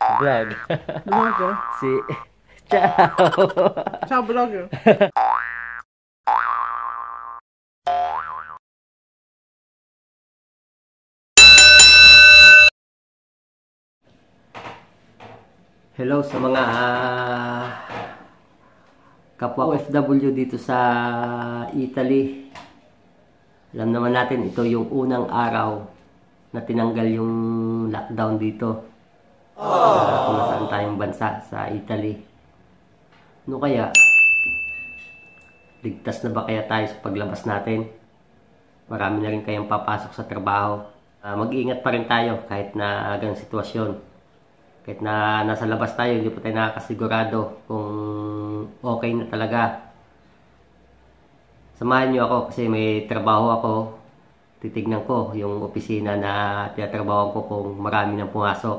Vlog. Vlogger. Si... Ciao! Ciao vlogger. Hello sa mga kapwa OFW dito sa Italy. Alam naman natin, ito yung unang araw na tinanggal yung lockdown dito. Kung nasaan tayong bansa sa Italy. Ano kaya? Ligtas na ba kaya tayo sa paglabas natin? Marami na rin kayang papasok sa trabaho. Mag-iingat pa rin tayo kahit na ganang sitwasyon. Kahit na nasa labas tayo, hindi pa tayo nakakasigurado kung okay na talaga. Samahan niyo ako kasi may trabaho ako. Titignan ko yung opisina na tinatrabaho ko kung marami nang pumasok.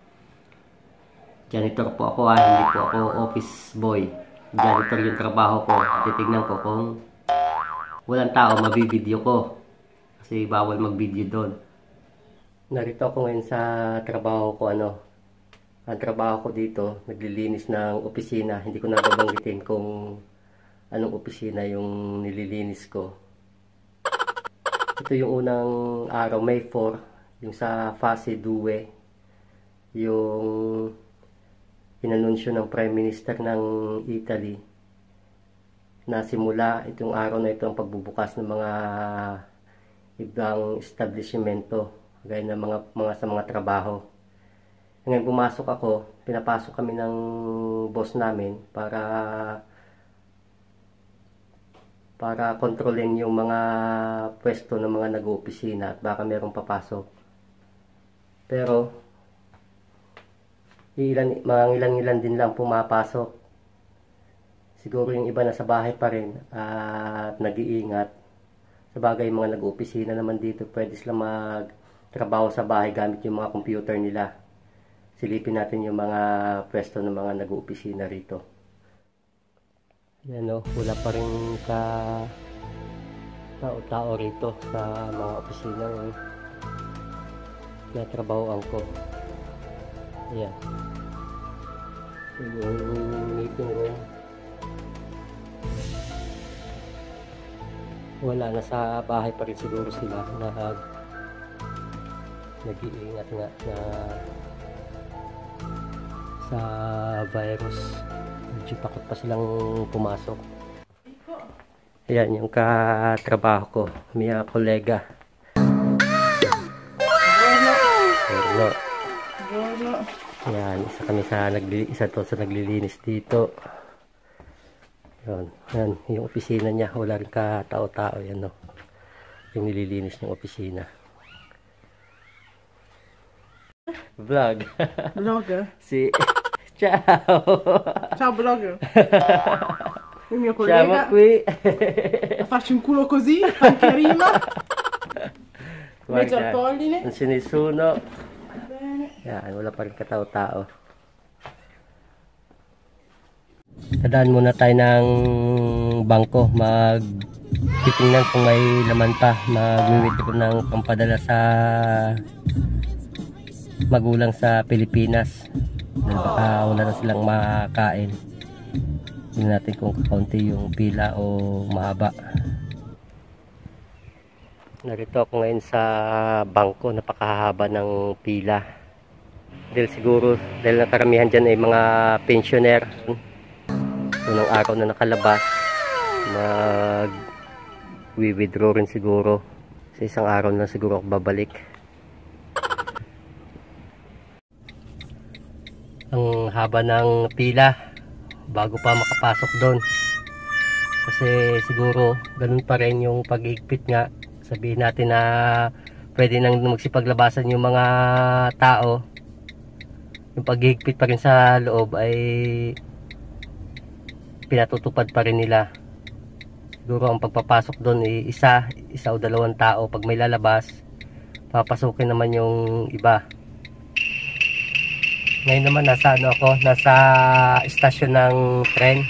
Janitor po ako hindi po ako office boy. Janitor yung trabaho ko. Titignan ko kung walang tao, mabibideo ko. Kasi bawal mag-video doon. Narito ako ngayon sa trabaho ko Ang trabaho ko dito, naglilinis ng opisina. Hindi ko nababanggitin kung anong opisina yung nililinis ko. Ito yung unang araw, May 4, yung sa Fase 2, yung inanunsyo ng Prime Minister ng Italy na simula itong araw na ito ang pagbubukas ng mga ibang establishmento, gaya ng mga sa mga trabaho. Ngayon pumasok ako, pinapasok kami ng boss namin para kontrolin yung mga pwesto ng mga nag-oopisina at baka merong papasok. Pero mga ilan din lang pumapasok. Siguro yung iba nasa bahay pa rin at nag-iingat. Sabagay mga nag-oopisina naman dito, pwede sila magtrabaho sa bahay gamit yung mga computer nila. Silipin natin yung mga pwesto ng mga nag-oopisina rito. Yan wala pa rin tao rito sa mga opisina na trabahoan ko. Ayan. Yung meeting room. Wala, nasa bahay pa rin siguro sila nag-iingat nga na sa virus. Medyo takot pa silang pumasok. Ayan yung katrabaho ko, mga kolega. Hello. Ayan, isa to sa naglilinis dito. Yan yung opisina niya, wala rin tao-tao yan yung nililinis ng opisina. Vlog. Vlogger. Si... Ciao! Ciao vlogger. Il mio Siamo collega. qui. Faccio un culo così, anche rima. Mezzo al Guarda, polline. non c'è nessuno. Bene. Yan, wala pa rin katao-tao. Tadaan muna tayo ng bangko. Titingnan kung may laman pa. Mag-withdraw ng pampadala sa magulang sa Pilipinas. Dahil baka wala na silang makakain. Tingnan natin kung kakaunti yung pila o mahaba. Narito ako ngayon sa bangko. Napakahaba ng pila. Dahil nakaramihan dyan ay mga pensioner. Unang araw na nakalabas, mag-withdraw rin siguro. Sa isang araw na siguro ako babalik. Ang haba ng pila bago pa makapasok doon. Kasi siguro ganun pa rin yung pag-igpit nga. Sabihin natin na pwede nang magsipaglabasan yung mga tao. Yung pag-igpit pa rin sa loob ay pinatutupad pa rin nila. Siguro ang pagpapasok doon ay isa o dalawang tao. Pag may lalabas, papasukin naman yung iba. Ngayon naman nasa istasyon ng tren.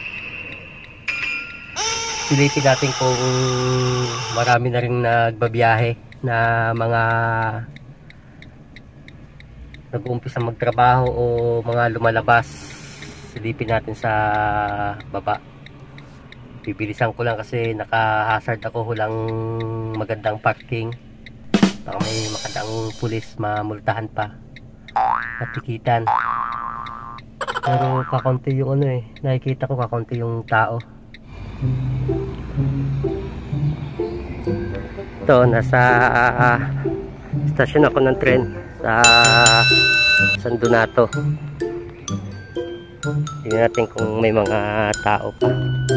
Silipin natin kung marami na rin nagbabiyahe na mga nag-uumpisa magtrabaho o mga lumalabas, silipin natin sa baba. Bibilisan ko lang kasi naka-hazard ako, walang magandang parking. Baka may makadang pulis mamultahan pa, matikitan. Pero kakaunti yung ano eh, nakikita ko kakaunti yung tao. Ito, nasa stasyon ako ng tren sa San Donato. Tingnan natin kung may mga tao pa.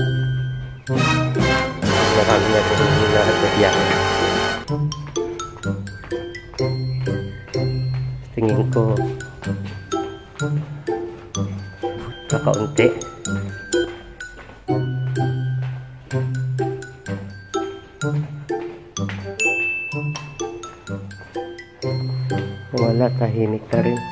Marami na rin nagbibiyahe. Tingin ko kakaunti. Wala, tahimik na rin.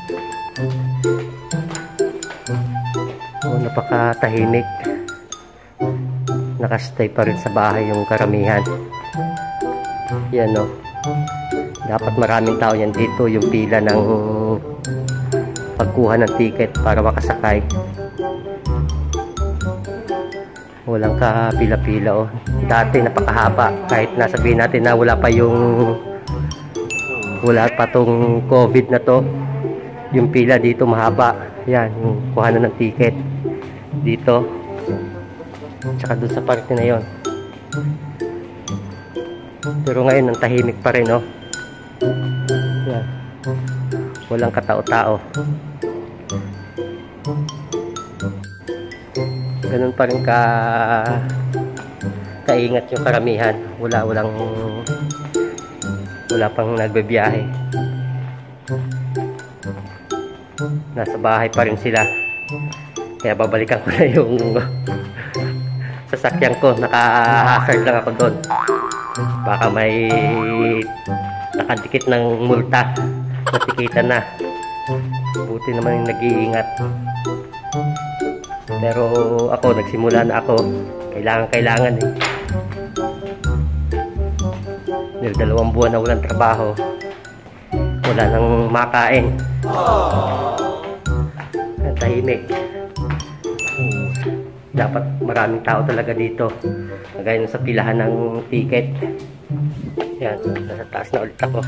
Napakatahimik. Nakastay pa rin sa bahay yung karamihan. Yan o. Dapat maraming tao yan dito. Yung pila ng pagkuha ng ticket para makasakay. Walang kapila-pila o. Dati napakahaba. Kahit nasabihin natin na wala pa tong COVID na to. Yung pila dito mahaba. Yan, yung kuhanan ng ticket dito. Tsaka dun sa parte na yon. Pero ngayon ang tahimik pa rin, oh. Yan. Walang katao-tao. Ganun pa rin kaingat yung karamihan. Wala pang nagbibiyahe. Nasa bahay pa rin sila. Kaya babalikan ko na yung sasakyan ko. Naka-hazard lang ako doon. Baka may nakadikit ng multa. Natikitan na. Buti naman yung nag-iingat. Pero ako, nagsimula na ako. Kailangan eh. Dahil 2 buwan na walang trabaho. Wala nang makain. Ang tahimik. Dapat maraming tao talaga dito. Kagaya sa pilahan ng ticket. Yan, nasa taas na ulit ako.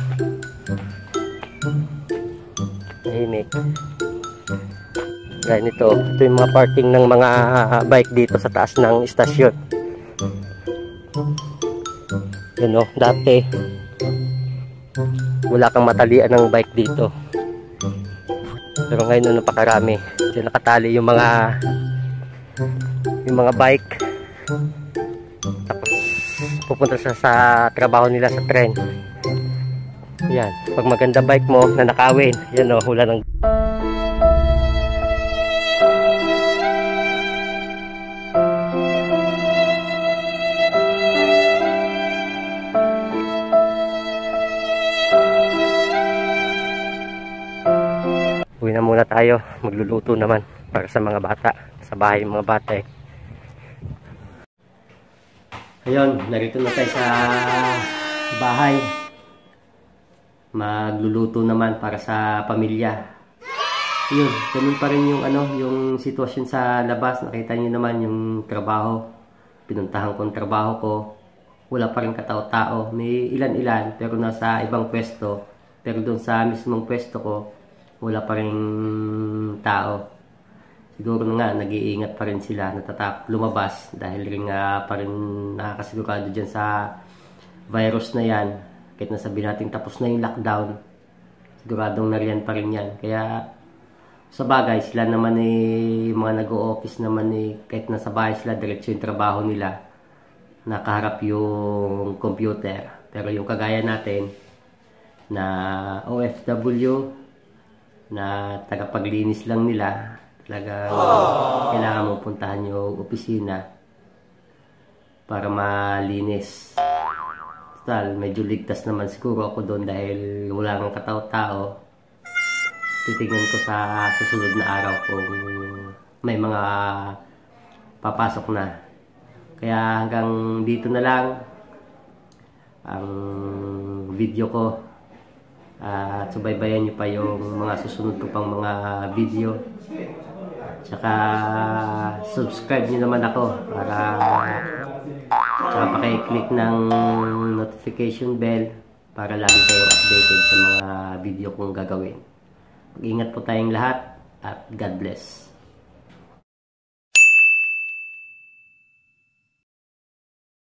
Tahimik. Gaya nito, ito yung mga parking ng mga bike dito sa taas ng istasyon. Yan o, dati wala kang matalian ng bike dito. Pero ngayon napakarami. Diyan nakatali yung mga bike. Tapos pupunta sa trabaho nila sa tren. Yan, pag maganda bike mo na nakawin, yan o, wala nang uwi na muna tayo, magluluto naman para sa mga bata, sa bahay ng mga bata eh. Ayun, narito na tayo sa bahay. Magluluto naman para sa pamilya. Yun, ganun pa rin yung yung sitwasyon sa labas. Nakita niyo naman yung trabaho. Pinuntahan ko ang trabaho ko. Wala pa rin katao-tao. May ilan-ilan pero nasa ibang pwesto. Pero doon sa mismong pwesto ko, wala pa rin tao. Siguro nga, nag-iingat pa rin sila, natatakot lumabas dahil rin nga pa rin nakakasigurado dyan sa virus na yan. Kahit nasabi natin tapos na yung lockdown, siguradong nariyan pa rin yan. Kaya sa bagay, sila naman yung mga nag-o-office naman kahit nasa bahay sila, diretso yung trabaho nila, nakaharap yung computer. Pero yung kagaya natin na OFW, na tagapaglinis lang nila, talagang kailangan mo puntahan yung opisina para malinis. Total, medyo ligtas naman siguro ako doon dahil wala nang katao-tao. Titignan ko sa susunod na araw kung may mga papasok na. Kaya hanggang dito na lang ang video ko. At subaybayan nyo pa yung mga susunod ko pang mga video. Tsaka subscribe nyo naman ako para tsaka pakiclick ng notification bell para lagi kayong updated sa mga video kong gagawin. Mag-ingat po tayong lahat at God bless.